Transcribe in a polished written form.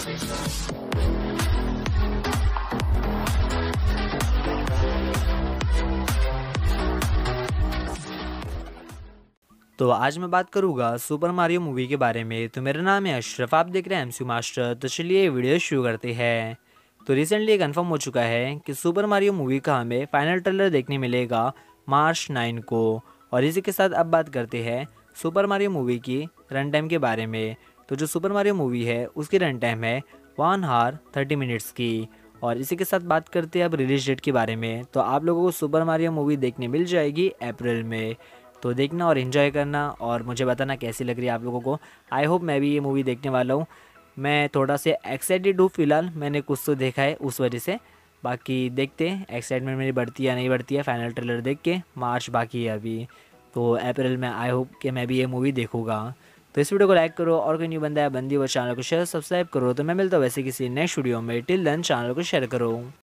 तो आज मैं बात करूँगा सुपर मारियो मूवी के बारे में। तो मेरा नाम है अशरफ, आप देख रहे हैं एमसी मास्टर। तो चलिए वीडियो शुरू करते हैं। तो रिसेंटली कंफर्म हो चुका है कि सुपर मारियो मूवी का हमें फाइनल ट्रेलर देखने मिलेगा मार्च 9 को। और इसी के साथ अब बात करते हैं सुपर मारियो मूवी की रन टाइम के बारे में। तो जो सुपर मारियो मूवी है उसकी रन टाइम है 1 आवर 30 मिनट्स की। और इसी के साथ बात करते हैं अब रिलीज डेट के बारे में। तो आप लोगों को सुपर मारियो मूवी देखने मिल जाएगी अप्रैल में। तो देखना और इन्जॉय करना और मुझे बताना कैसी लग रही है आप लोगों को। आई होप मैं भी ये मूवी देखने वाला हूँ। मैं थोड़ा से एक्साइटेड हूँ फ़िलहाल, मैंने कुछ तो देखा है उस वजह से। बाकी देखते हैं एक्साइटमेंट मेरी बढ़ती है या नहीं बढ़ती है फाइनल ट्रेलर देख के। मार्च बाकी है अभी, तो अप्रैल में आई होप कि मैं भी ये मूवी देखूँगा। तो इस वीडियो को लाइक करो और कोई न्यू बंदा है बंदी वो चैनल को शेयर सब्सक्राइब करो। तो मैं मिलता हूँ वैसे किसी नेक्स्ट वीडियो में। टिल देन चैनल को शेयर करो।